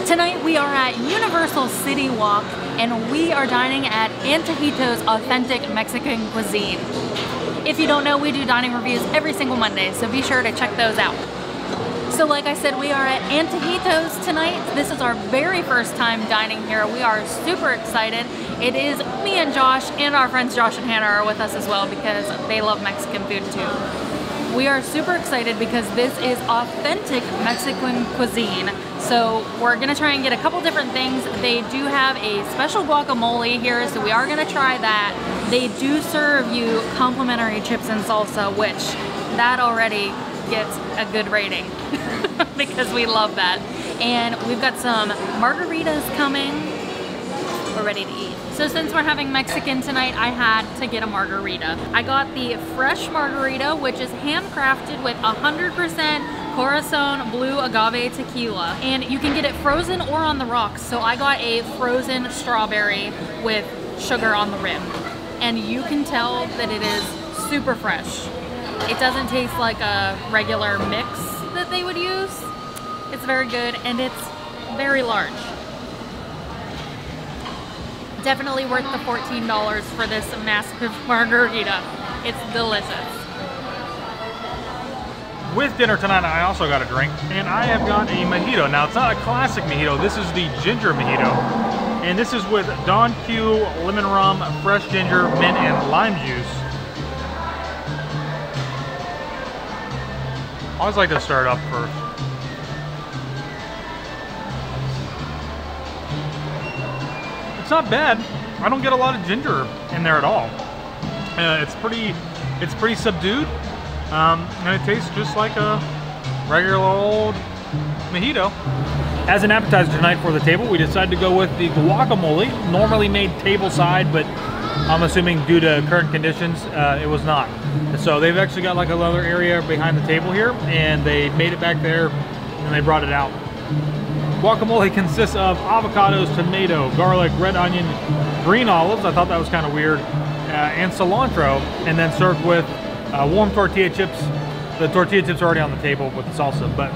Tonight we are at Universal CityWalk and we are dining at ANTOJITOS Authentic Mexican Cuisine. If you don't know, we do dining reviews every single Monday, so be sure to check those out. So like I said, we are at ANTOJITOS tonight. This is our very first time dining here. We are super excited. It is me and Josh, and our friends Josh and Hannah are with us as well because they love Mexican food too. We are super excited because this is authentic Mexican cuisine. So we're gonna try and get a couple different things. They do have a special guacamole here, so we are gonna try that. They do serve you complimentary chips and salsa, which that already gets a good rating because we love that. And we've got some margaritas coming. We're ready to eat. So since we're having Mexican tonight, I had to get a margarita. I got the fresh margarita, which is handcrafted with 100% Corazon Blue Agave Tequila. And you can get it frozen or on the rocks. So I got a frozen strawberry with sugar on the rim. And you can tell that it is super fresh. It doesn't taste like a regular mix that they would use. It's very good and it's very large. Definitely worth the $14 for this massive margarita. It's delicious. With dinner tonight, I also got a drink, and I have got a mojito. Now, it's not a classic mojito. This is the ginger mojito, and this is with Don Q, lemon rum, fresh ginger, mint, and lime juice. I always like to start up first. It's not bad. I don't get a lot of ginger in there at all. It's pretty subdued, and it tastes just like a regular old mojito. As an appetizer tonight for the table, we decided to go with the guacamole, normally made tableside, but I'm assuming due to current conditions, it was not. So they've actually got like a leather area behind the table here, and they made it back there, and they brought it out. Guacamole consists of avocados, tomato, garlic, red onion, green olives, I thought that was kind of weird, and cilantro, and then served with warm tortilla chips. The tortilla chips are already on the table with the salsa, but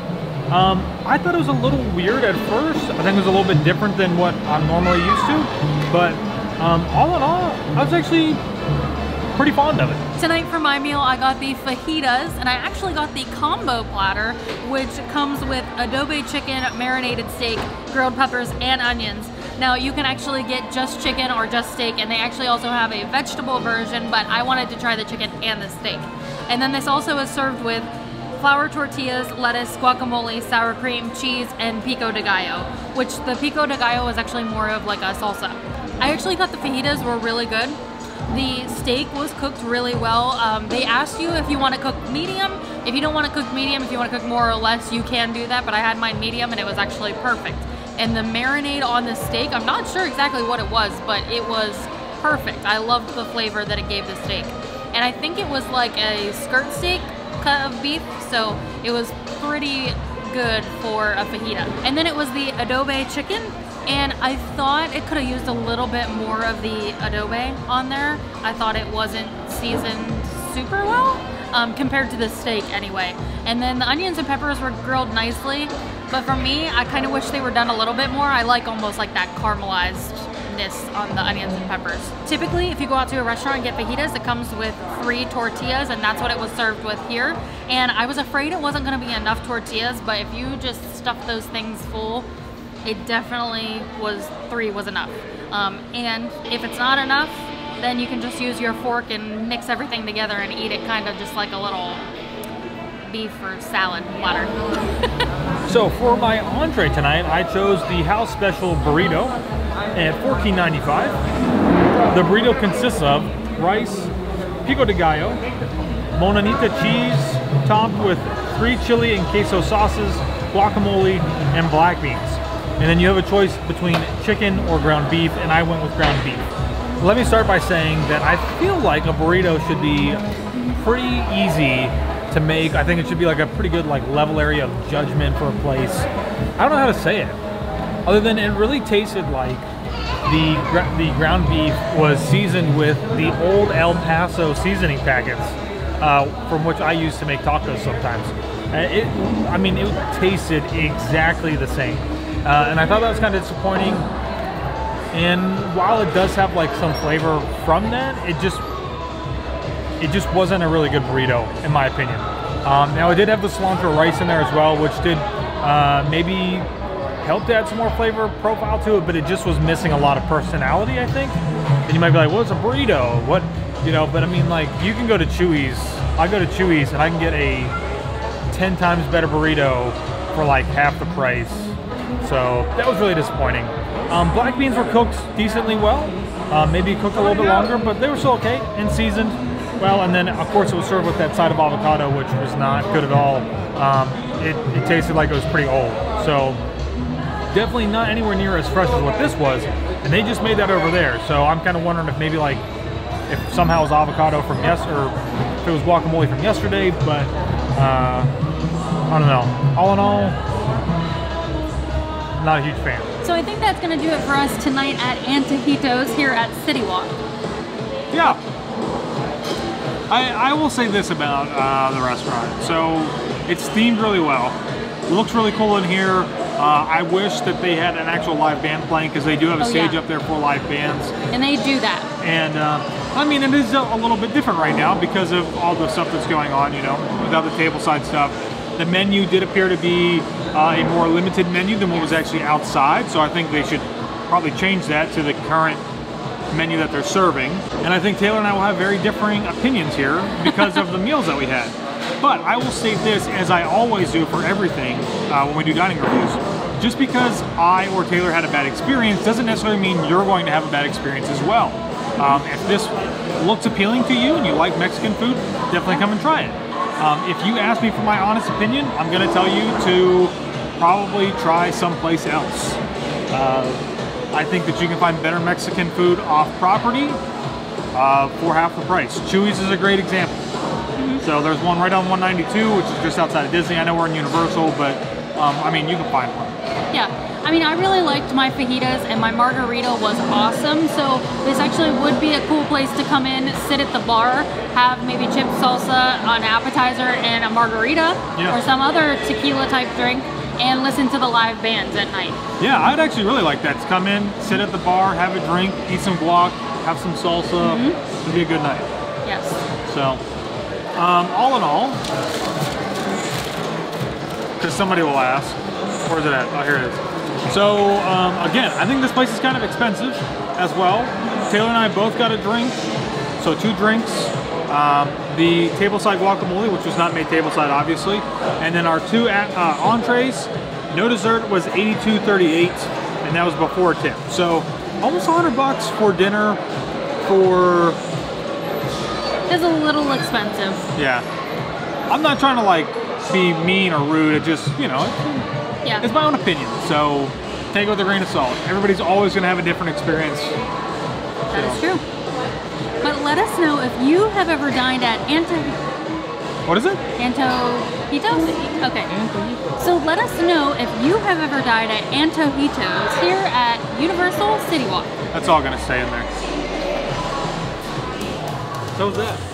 I thought it was a little weird at first. I think it was a little bit different than what I'm normally used to, but all in all, I was actually pretty fond of it. Tonight for my meal, I got the fajitas, and I actually got the combo platter, which comes with adobe chicken, marinated steak, grilled peppers, and onions. Now, you can actually get just chicken or just steak, and they actually also have a vegetable version, but I wanted to try the chicken and the steak. And then this also is served with flour tortillas, lettuce, guacamole, sour cream, cheese, and pico de gallo, which the pico de gallo is actually more of like a salsa. I actually thought the fajitas were really good. The steak was cooked really well. They asked you if you want to cook medium. If you don't want to cook medium, if you want to cook more or less, you can do that, but I had mine medium and it was actually perfect. And the marinade on the steak, I'm not sure exactly what it was, but it was perfect. I loved the flavor that it gave the steak. And I think it was like a skirt steak cut of beef, so it was pretty good for a fajita. And then it was the adobe chicken, and I thought it could have used a little bit more of the adobe on there. I thought it wasn't seasoned super well, compared to the steak anyway. And then the onions and peppers were grilled nicely, but for me, I kind of wish they were done a little bit more. I like almost like that caramelizedness on the onions and peppers. Typically, if you go out to a restaurant and get fajitas, it comes with 3 tortillas, and that's what it was served with here. And I was afraid it wasn't gonna be enough tortillas, but if you just stuff those things full, it definitely was 3 was enough. And if it's not enough, then you can just use your fork and mix everything together and eat it kind of just like a little beef or salad platter. So for my entree tonight, I chose the house special burrito at $14.95. The burrito consists of rice, pico de gallo, monanita cheese topped with 3 chili and queso sauces, guacamole, and black beans. And then you have a choice between chicken or ground beef, and I went with ground beef. Let me start by saying that I feel like a burrito should be pretty easy to make. I think it should be like a pretty good like level area of judgment for a place. I don't know how to say it, other than it really tasted like the ground beef was seasoned with the old El Paso seasoning packets, from which I used to make tacos sometimes. I mean, it tasted exactly the same. and I thought that was kind of disappointing. And while it does have like some flavor from that, it just wasn't a really good burrito, in my opinion. Now it did have the cilantro rice in there as well, which did maybe help to add some more flavor profile to it, but it just was missing a lot of personality, I think. And you might be like, well, it's a burrito, what, you know, but I mean, like, you can go to Chuy's, I go to Chuy's and I can get a 10 times better burrito for like half the price. So that was really disappointing. Black beans were cooked decently well, maybe cooked a little bit longer, but they were still okay and seasoned well. And then of course it was served with that side of avocado, which was not good at all. It tasted like it was pretty old. So definitely not anywhere near as fresh as what this was, and they just made that over there. So I'm kind of wondering if maybe like, if somehow it was avocado from yesterday, or if it was guacamole from yesterday, but I don't know. All in all, not a huge fan. So I think that's going to do it for us tonight at ANTOJITOS here at CityWalk. Yeah. I will say this about the restaurant. So it's themed really well. It looks really cool in here. I wish that they had an actual live band playing, because they do have a stage up there for live bands. And they do that. And I mean, it is a little bit different right now because of all the stuff that's going on, you know, without the tableside stuff. The menu did appear to be a more limited menu than what was actually outside, so I think they should probably change that to the current menu that they're serving. And I think Taylor and I will have very differing opinions here because of the meals that we had. But I will state this, as I always do for everything when we do dining reviews. Just because I or Taylor had a bad experience doesn't necessarily mean you're going to have a bad experience as well. If this looks appealing to you and you like Mexican food, definitely come and try it. If you ask me for my honest opinion, I'm going to tell you to probably try someplace else. I think that you can find better Mexican food off property for half the price. Chuy's is a great example. So there's one right on 192, which is just outside of Disney. I know we're in Universal, but I mean, you can find one. Yeah, I mean, I really liked my fajitas, and my margarita was awesome. So this actually would be a cool place to come in, sit at the bar, have maybe chip salsa, an appetizer, and a margarita, or some other tequila type drink, and listen to the live bands at night. Yeah, I'd actually really like that. To come in, sit at the bar, have a drink, eat some guac, have some salsa. It'd be a good night. Yes. So, all in all, because somebody will ask, where's it at? Oh, here it is. So, again, I think this place is kind of expensive as well. Taylor and I both got a drink, so 2 drinks. The tableside guacamole, which was not made tableside, obviously. And then our 2 entrees, no dessert, was $82.38, and that was before tip. So, almost $100 for dinner for... It's a little expensive. Yeah. I'm not trying to, like, be mean or rude. It just, you know, it's my own opinion. So take it with a grain of salt. Everybody's always going to have a different experience. That is true. But let us know if you have ever dined at What is it? ANTOJITOS? Okay. ANTOJITOS. So let us know if you have ever dined at ANTOJITOS here at Universal CityWalk. That's all I'm going to say in there. So is that.